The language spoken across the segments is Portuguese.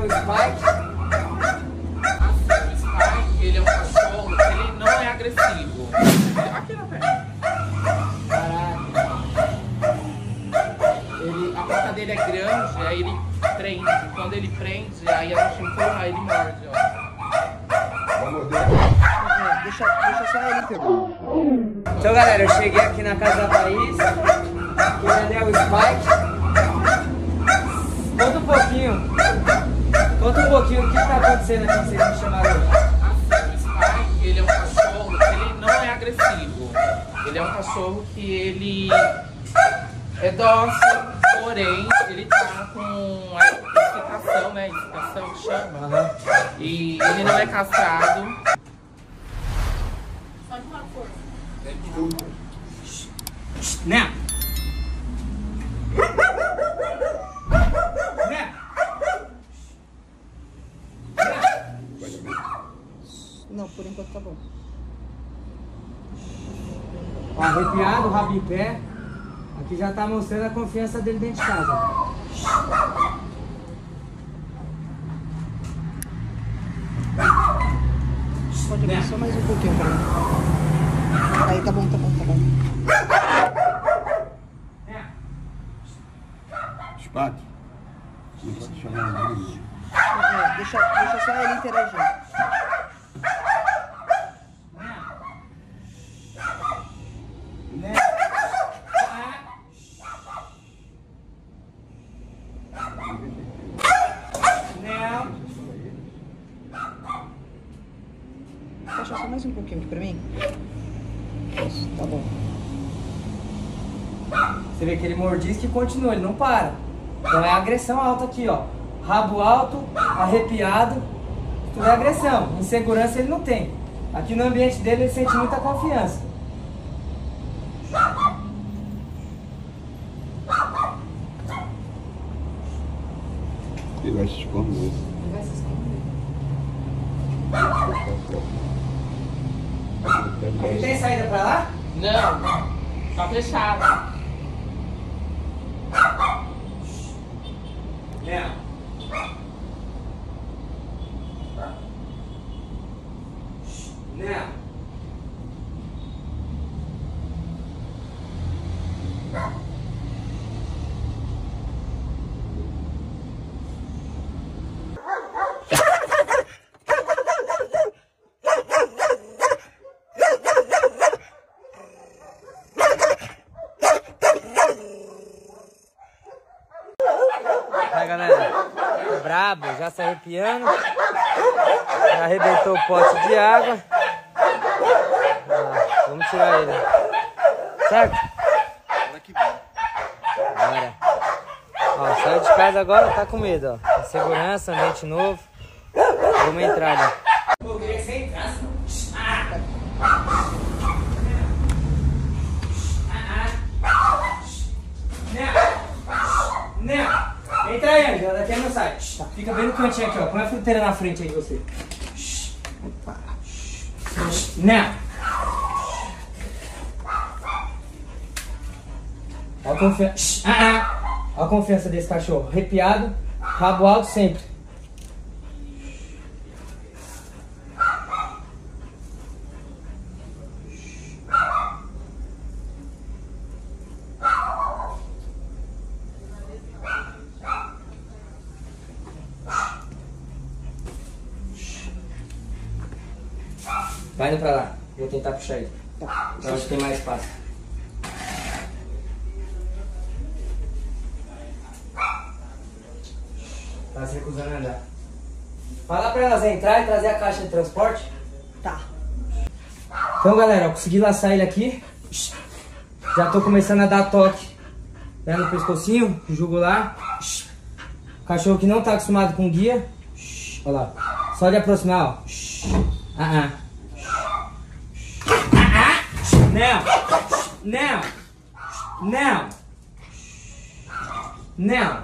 o Spike. Assim, o Spike, ele é um cachorro que ele não é agressivo. Aqui na perna. Caraca. A boca dele é grande, aí ele prende. Quando ele prende, aí a gente empurra, ele morde, ó. Vai morder. Deixa só ele pegar. Então, galera, eu cheguei aqui na casa da Thaís. Aqui é o Spike. Conta um pouquinho o que tá acontecendo aqui, vocês me chamaram hoje. Assim, o Spike, ele é um cachorro que ele não é agressivo. Ele é um cachorro que ele é dócil, porém ele tá com a excitação, né? Excitação que chama. E ele não é castrado. Só de uma força. Né? Né? Não, por enquanto tá bom. Ó, arrepiado, rabo em pé. Aqui já tá mostrando a confiança dele dentro de casa. Pode vir só mais um pouquinho pra mim. Aí tá bom, tá bom, tá bom. Spike. Não pode chamar nada. Deixa só ele interagir. Fecha só mais um pouquinho aqui pra mim. Isso, tá bom. Você vê que ele mordisca e continua, ele não para. Então é agressão alta aqui, ó. Rabo alto, arrepiado, tudo é agressão. Insegurança ele não tem. Aqui no ambiente dele ele sente muita confiança. Ele vai se esconder. Ele vai se esconder. Ele tem saída pra lá? Não, tá fechado. Não. Não. Aí, galera, brabo, já se arrepiando, já arrebentou o pote de água. Vamos tirar ele, certo? Bora. Ó, saiu de casa agora, tá com medo, ó. Segurança, ambiente novo. Vamos entrar ali. Eu queria que você entrasse. Não. Entra aí, Angela, daqui não sai. Fica bem no cantinho aqui, ó. Põe a fruteira na frente aí, você. Não. Olha a confiança. Olha a confiança desse cachorro. Arrepiado, rabo alto sempre. Vai indo pra lá. Vou tentar puxar ele. Tá. Pra onde tem mais espaço. Tá se recusando a andar. Fala pra elas entrar e trazer a caixa de transporte. Tá. Então, galera, eu consegui laçar ele aqui. Já tô começando a dar toque, né, no pescocinho, no jugular. Cachorro que não tá acostumado com guia. Olha lá. Só de aproximar, ó. Não! Não! Não! Não!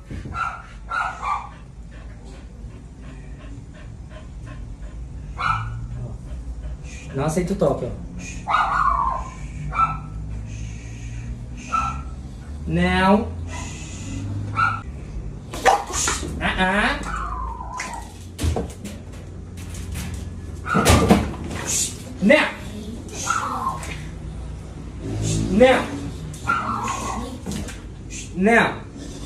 Não aceita o toque, ó. Não! Não. Não. Não.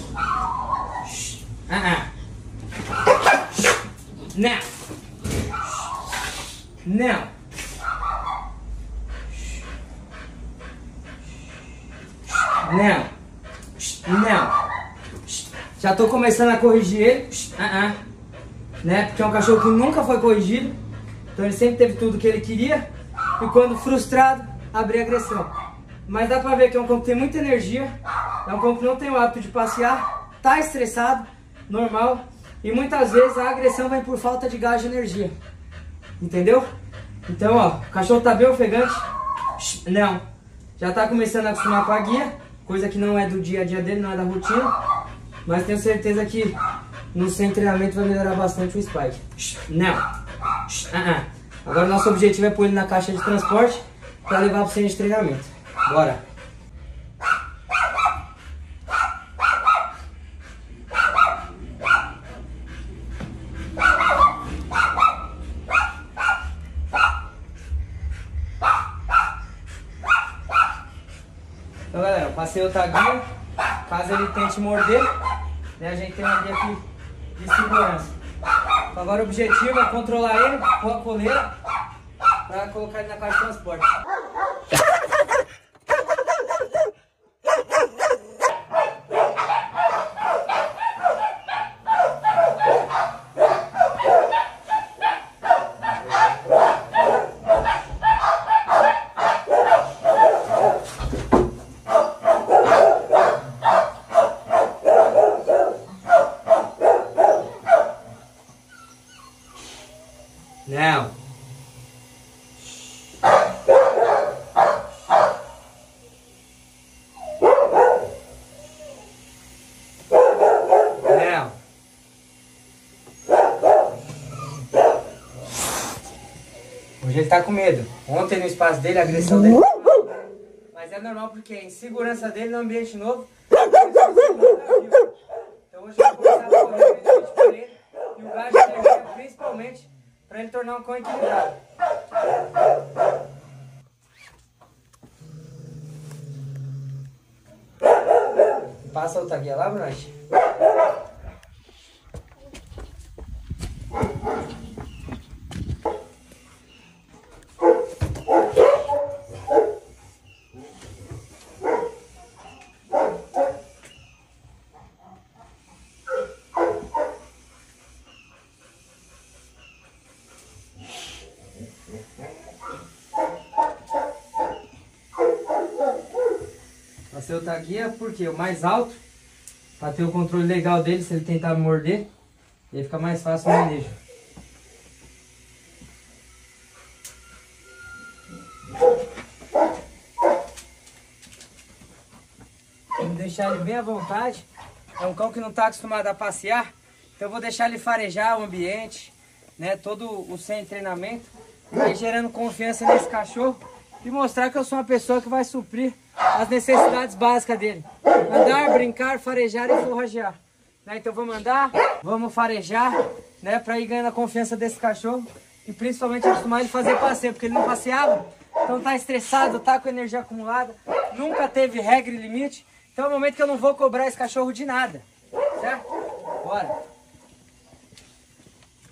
Não. Não. Não. Não. Já tô começando a corrigir ele. Né? Porque é um cachorro que nunca foi corrigido. Então ele sempre teve tudo que ele queria. E quando frustrado, abrir agressão. Mas dá pra ver que é um cão que tem muita energia. É um cão que não tem o hábito de passear. Tá estressado, normal. E muitas vezes a agressão vem por falta de gás de energia. Entendeu? Então, ó, o cachorro tá bem ofegante. Não. Já tá começando a acostumar com a guia. Coisa que não é do dia a dia dele, não é da rotina. Mas tenho certeza que no seu treinamento vai melhorar bastante o Spike. Não. Agora nosso objetivo é pôr ele na caixa de transporte para levar para o centro de treinamento. Bora. Então galera, eu passei outra guia. Caso ele tente morder, né, a gente tem uma guia aqui de segurança. Então agora o objetivo é controlar ele com a coleira para colocar ele na caixa de transporte. Não. Não. Hoje ele tá com medo. Ontem no espaço dele, a agressão dele. Mas é normal porque a insegurança dele no ambiente novo. Então hoje eu vou começar a correr ele e o gás de energia principalmente para ele tornar um cão equilibrado. Passa outra guia lá, Bruno. Passei outra guia porque o mais alto, para ter o controle legal dele, se ele tentar morder, ele fica mais fácil o manejo. Vou deixar ele bem à vontade. É um cão que não está acostumado a passear, então eu vou deixar ele farejar o ambiente, né, todo o sem treinamento, aí gerando confiança nesse cachorro e mostrar que eu sou uma pessoa que vai suprir as necessidades básicas dele. Andar, brincar, farejar e forragear. Né? Então vamos andar, vamos farejar, né, para ir ganhando a confiança desse cachorro e principalmente acostumar ele a fazer passeio, porque ele não passeava, então tá estressado, tá com energia acumulada, nunca teve regra e limite. Então é o momento que eu não vou cobrar esse cachorro de nada, certo? Bora!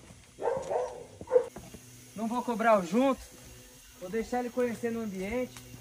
Não vou cobrar o junto, vou deixar ele conhecer no ambiente.